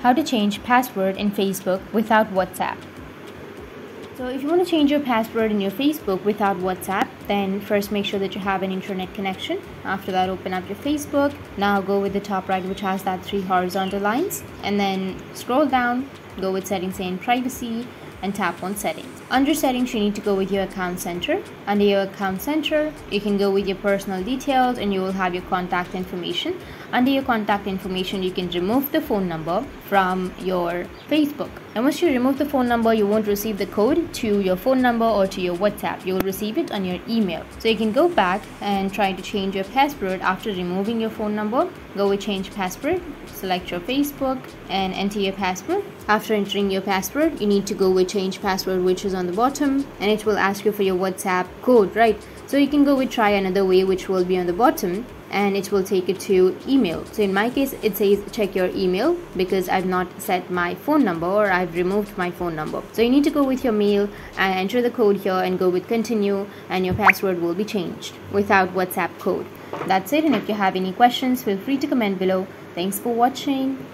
How to change password in Facebook without WhatsApp. So if you want to change your password in your Facebook without WhatsApp, then first make sure that you have an internet connection. After that, open up your Facebook. Now go with the top right, which has that 3 horizontal lines, and then scroll down, go with settings and privacy, and tap on settings. Under settings, you need to go with your account center. Under your account center, you can go with your personal details and you will have your contact information. Under your contact information, you can remove the phone number from your Facebook. And once you remove the phone number, you won't receive the code to your phone number or to your WhatsApp. You will receive it on your email. So you can go back and try to change your password after removing your phone number. Go with change password, select your Facebook and enter your password. After entering your password, you need to go with change password, which is on the bottom, and it will ask you for your WhatsApp code, right? So you can go with try another way, which will be on the bottom, and it will take it to email. So in my case, it says check your email because I've not set my phone number or I've removed my phone number. So you need to go with your mail and enter the code here and go with continue, and your password will be changed without WhatsApp code. That's it, and if you have any questions, feel free to comment below. Thanks for watching.